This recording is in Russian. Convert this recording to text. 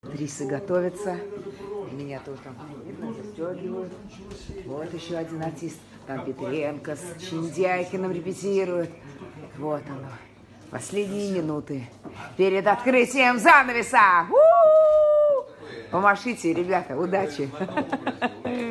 Актрисы готовятся. Меня тоже там видно, застегивают. Вот еще один артист. Там Петренко с Чиндяйкиным репетирует. Вот оно. Последние минуты перед открытием занавеса. У-у-у! Помашите, ребята, удачи.